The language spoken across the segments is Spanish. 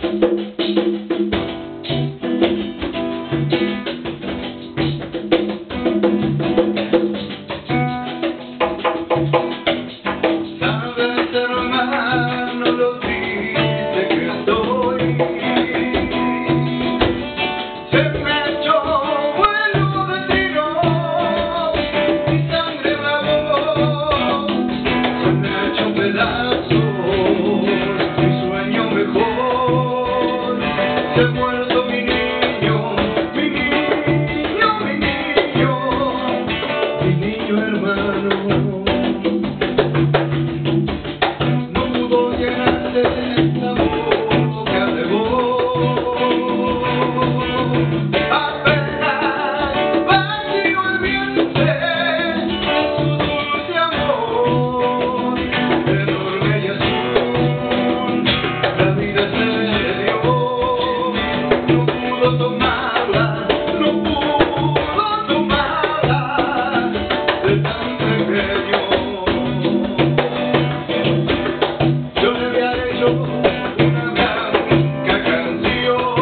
Se ha muerto mi niño, mi niño, mi niño, mi niño hermano. No pudo llenarse esta boca de voz, apenas vacío el vientre de su dulce amor, enorme y azul, la vida se le dio. Tomarla, no pudo tomarla de tan pequeño. Yo le había hecho una blanca canción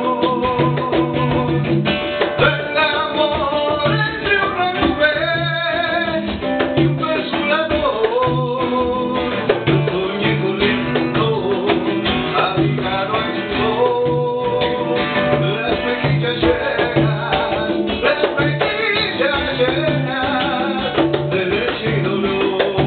del amor entre una nube y un persulador. Lo soñé corriendo, abrigado en sudor. Las mejillas llenas de leche y dolor.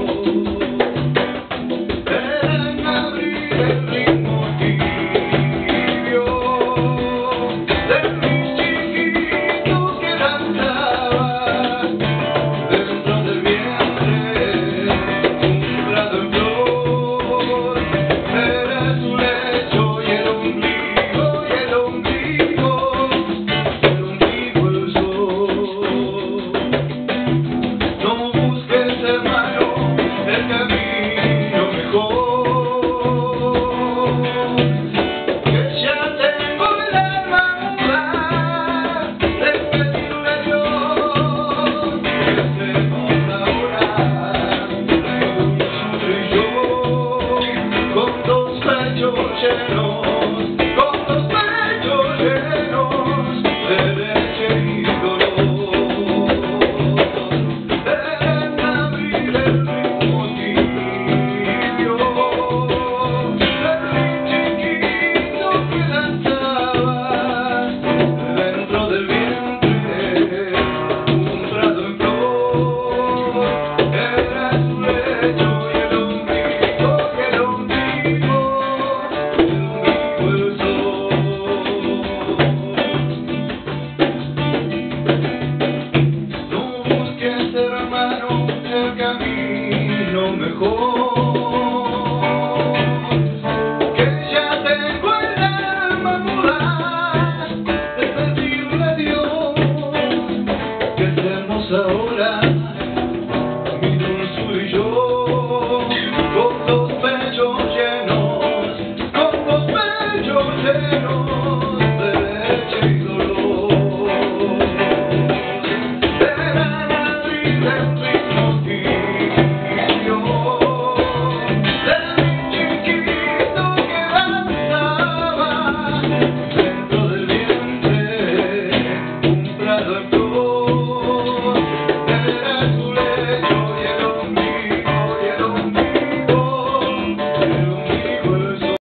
Era en abril el ritmo tibio de mis chiquitos que danzaban dentro del vientre, un prado en flor. Era su lecho y el ombligo, y el ombligo, el sol. No busques, hermano, el camino mejor, que ya tengo el alma muda de pedirle a Dios que estemos ahora tú y yo, con dos pechos llenos de leche y dolor. En abril el ritmo tibio del chiquito que danzaba dentro del vientre, un prado en flor. Era su lecho y el ombligo, y el ombligo, el sol. No busques, hermano, el camino mejor, que ya tengo el alma muda de pedirle a Dios que estemos ahora, mi dulzura y yo, con dos pechos llenos, con dos pechos llenos.